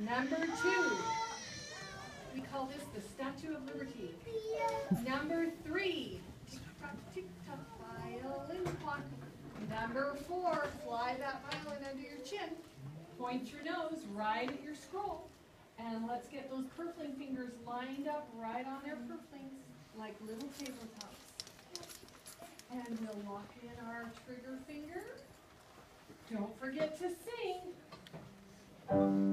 Number 2, we call this the Statue of Liberty. Number 3, tick tock, violin clock. Number 4, slide that violin under your chin. Point your nose right at your scroll. And let's get those purfling fingers lined up right on their purflings, like little tabletops. And we'll lock in our trigger finger. Don't forget to sing.